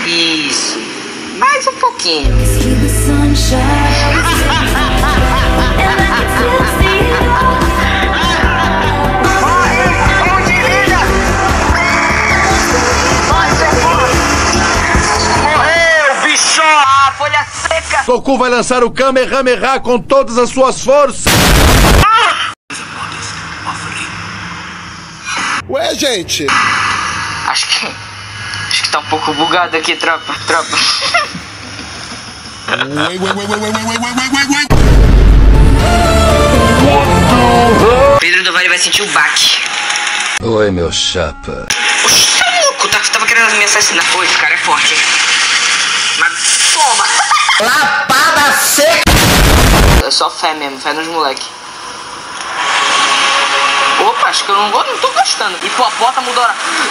Isso. Mais um pouquinho. Morreu, bicho! Ah, folha seca! Goku vai lançar o Kamehameha com todas as suas forças. Ué, gente. Acho que tá um pouco bugado aqui, tropa. Pedro do Vale vai sentir o baque. Oi, meu chapa. Oxe, tá louco? Tava querendo me assassinar. Pô, esse cara é forte, hein? Mas toma! Lapada seca! É só fé mesmo, fé nos moleque. Opa, acho que eu não tô gostando. Hipopótamo mudou.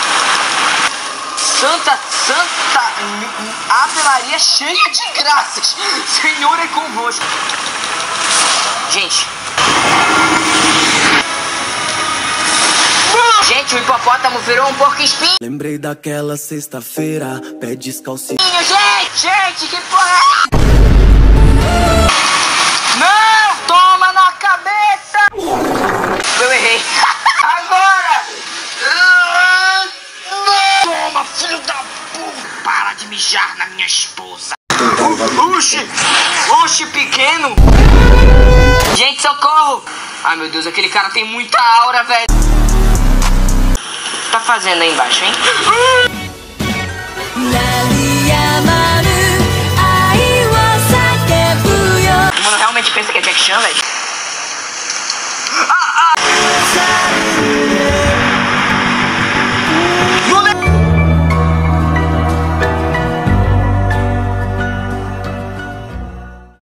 Santa Ave Maria cheia de graças. Senhor é convosco. Gente, o hipopótamo virou um porco espinho. Lembrei daquela sexta-feira, pé descalcinho. Gente, que porra é? Não, toma na cabeça. Eu errei. Agora. Toma, filho da puta. Para de mijar na minha esposa. Oxi, pequeno. Gente, socorro. Ai, meu Deus, aquele cara tem muita aura, velho. Tá fazendo aí embaixo, hein? O mano realmente pensa que é Jack Chan, velho?